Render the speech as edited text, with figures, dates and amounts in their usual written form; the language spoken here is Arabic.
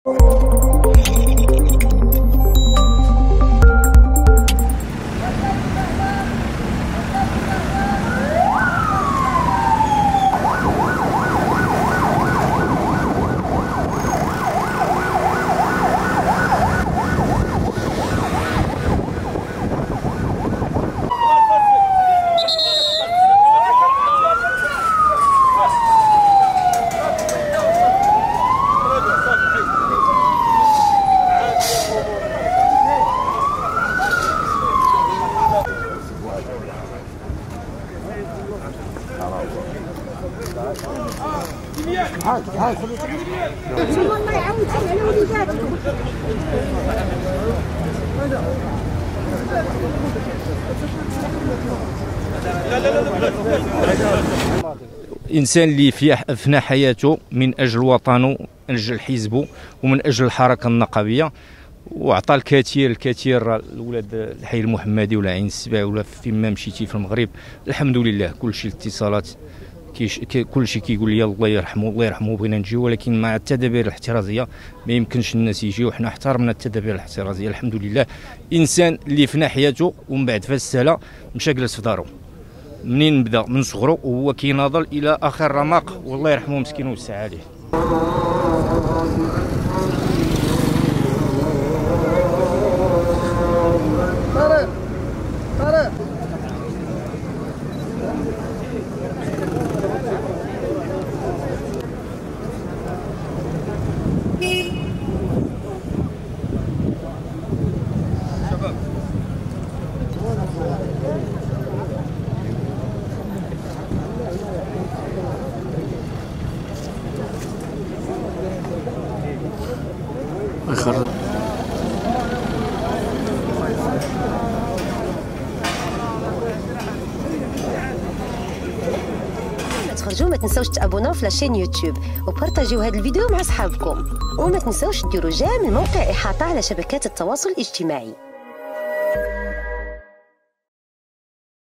الله يعاود على وليداتكم. الانسان اللي فنى حياته من اجل وطنه، من اجل حزبه، ومن اجل الحركه النقابيه، وعطى الكثير لولاد الحي المحمدي ولا عين السبع ولا فيما مشيتي في المغرب. الحمد لله كل شيء الاتصالات كل شيء كيقول لي الله يرحمه الله يرحمه بغينا نجيو، ولكن مع التدابير الاحترازيه ما يمكنش الناس يجيو، وحنا احترمنا التدابير الاحترازيه الحمد لله. انسان اللي فنى حياته ومن بعد فاز السهله مشى جلس في دارو منين بدا من صغره وهو كيناضل الى اخر رمق، والله يرحمه مسكين ويوسع عليه. تخرجوا ما تنساوش تابوناو في لاشين يوتيوب وبارطاجيو هذا الفيديو مع اصحابكم، وما تنساوش ديروا جيم الموقع احاطه على شبكات التواصل الاجتماعي.